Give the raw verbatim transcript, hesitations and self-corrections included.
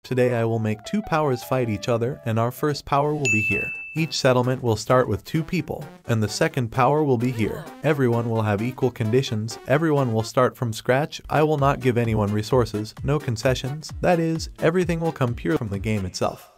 Today I will make two powers fight each other, and our first power will be here. Each settlement will start with two people, and the second power will be here. Everyone will have equal conditions, everyone will start from scratch, I will not give anyone resources, no concessions, that is, everything will come pure from the game itself.